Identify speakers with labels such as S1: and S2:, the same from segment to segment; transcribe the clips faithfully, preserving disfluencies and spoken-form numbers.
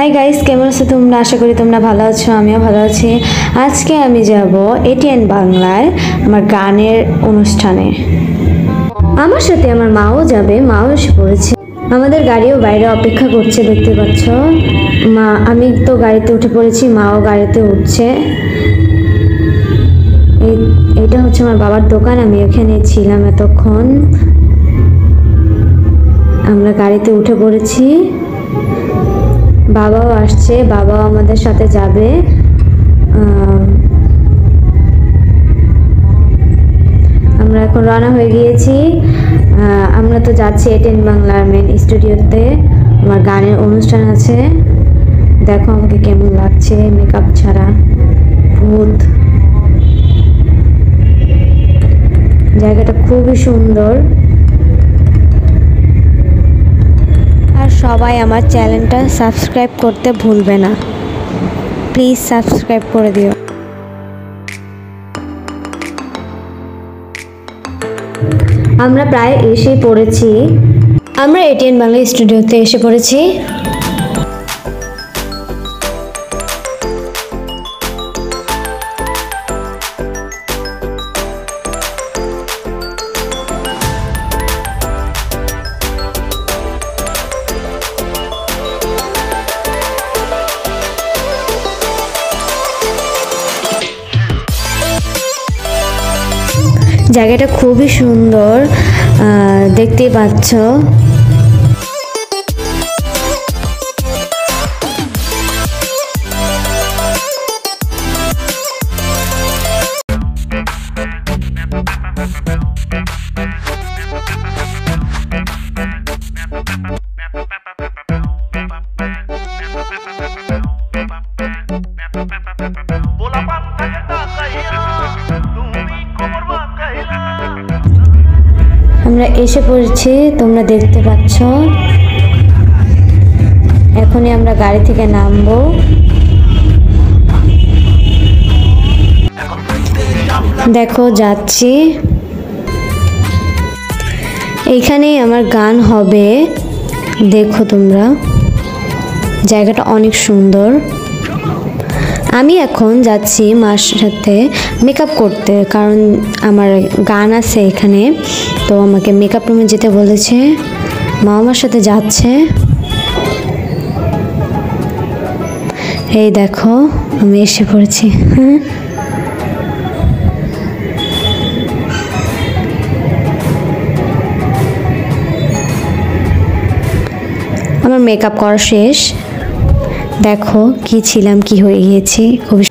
S1: Hi guys, কেমন আছো তোমরা? আশা করি তোমরা ভালো আছো, আমিও ভালো আছি। আজকে আমি যাব এটিএন বাংলায় আমার গানের অনুষ্ঠানে। আমার সাথে আমার মাও যাবে, মাও এসে পড়েছে। আমাদের গাড়িও বাইরে অপেক্ষা করছে, দেখতে পাচ্ছ। মা আমি তো গাড়িতে উঠে পড়েছি, মাও গাড়িতে উঠছে। এই এটা হচ্ছে আমার বাবার দোকান, আমি এখানে ছিলাম এতক্ষণ। আমরা গাড়িতে উঠে পড়েছি, বাবাও আসছে, বাবাও আমাদের সাথে যাবে। আমরা এখন রওনা হয়ে গিয়েছি। আমরা তো যাচ্ছি এটিএন বাংলার মেন স্টুডিওতে, আমার গানের অনুষ্ঠান আছে। দেখো আমাকে কেমন লাগছে মেকআপ ছাড়া, ভূত। জায়গাটা খুবই সুন্দর। আর সবাই আমার চ্যানেলটা সাবস্ক্রাইব করতে ভুলবে না, প্লিজ সাবস্ক্রাইব করে দিও। আমরা প্রায় এসে পড়েছি, আমরা এটিএন বাংলা স্টুডিওতে এসে পড়েছি। জায়গাটা খুবই সুন্দর, দেখতেই পাচ্ছ। আমরা এসে পড়েছি, তোমরা দেখতে পাচ্ছ। এখনই আমরা গাড়ি থেকে নামবো। দেখো যাচ্ছি, এইখানেই আমার গান হবে। দেখো তোমরা, জায়গাটা অনেক সুন্দর। আমি এখন যাচ্ছি মার সাথে মেকআপ করতে, কারণ আমার গান আছে এখানে, তো আমাকে মেকআপ রুমে যেতে বলেছে। মা আমার সাথে যাচ্ছে। এই দেখো আমি এসে পড়েছি। হ্যাঁ, আমার মেকআপ করা শেষ। দেখো কি ছিলাম, কি হয়ে গিয়েছি। খুবই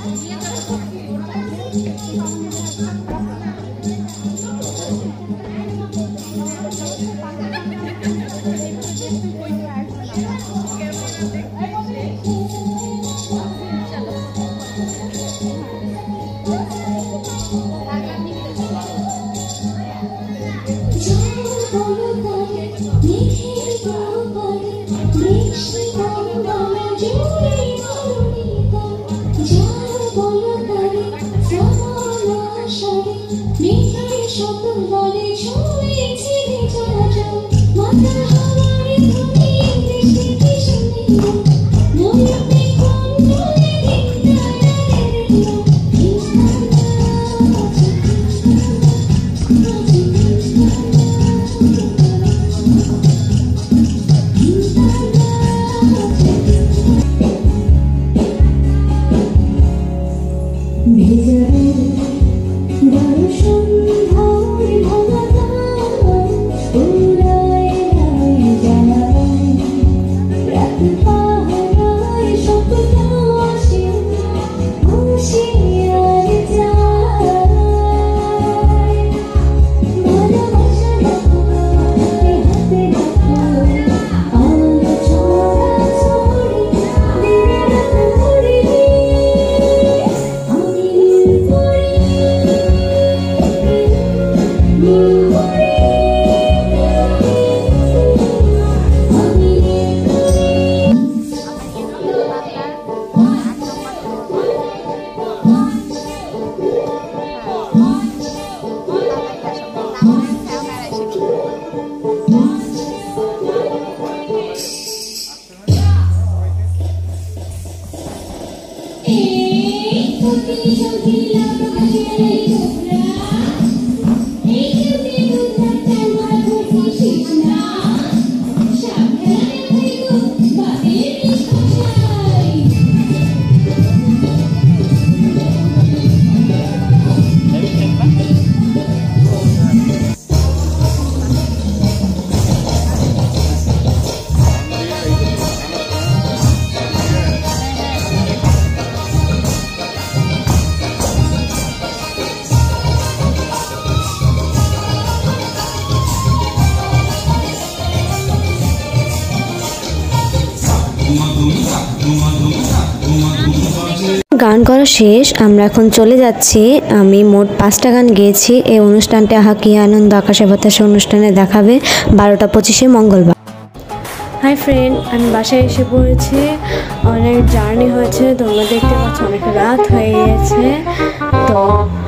S1: গান করা শেষ, আমরা এখন চলে যাচ্ছি। আমি মোট পাঁচটা গান গেয়েছি। এই অনুষ্ঠানটি আহা কি আনন্দ আকাশে বাতাসে অনুষ্ঠানে দেখাবে বারোটা পঁচিশে মঙ্গলবার। হাই ফ্রেন্ড, আমি বাসায় এসে পড়েছি। অনেক জার্নি হয়েছে, তোমরা দেখতে পাচ্ছ অনেক রাত হয়ে গিয়েছে। তো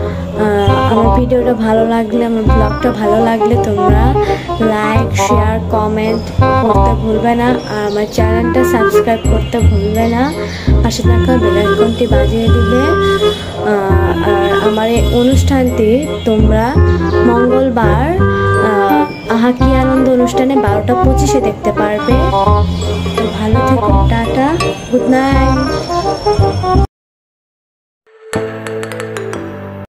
S1: আমার ভিডিওটা ভালো লাগলে, আমার ব্লগটা ভালো লাগলে তোমরা লাইক শেয়ার কমেন্ট করতে ভুলবে না, আর আমার চ্যানেলটা সাবস্ক্রাইব করতে ভুলবে না। পাশে থাকা বেল আইকনটি বাজিয়ে দিবে। আর আমার এই অনুষ্ঠানটি তোমরা মঙ্গলবার আহা কি আনন্দ অনুষ্ঠানে বারোটা পঁচিশে দেখতে পারবে। তো ভালো থেকো, টাটা, গুড নাইট।